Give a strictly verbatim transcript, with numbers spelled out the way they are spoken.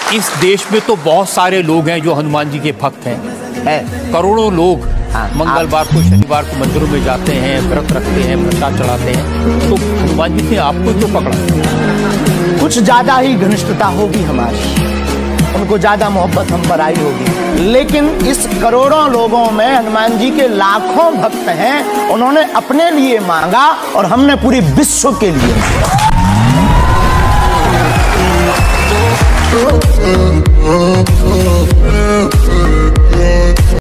इस देश में तो बहुत सारे लोग हैं जो हनुमान जी के भक्त हैं, है करोड़ों लोग। हाँ, मंगलवार को शनिवार को मंदिरों में जाते हैं, व्रत रखते हैं, प्रसाद चढ़ाते हैं, तो हनुमान जी ने आपको क्यों पकड़ा? कुछ ज्यादा ही घनिष्ठता होगी हमारी, उनको ज्यादा मोहब्बत हम पर आई होगी, लेकिन इस करोड़ों लोगों में हनुमान जी के लाखों भक्त हैं। उन्होंने अपने लिए मांगा और हमने पूरी विश्व के लिए।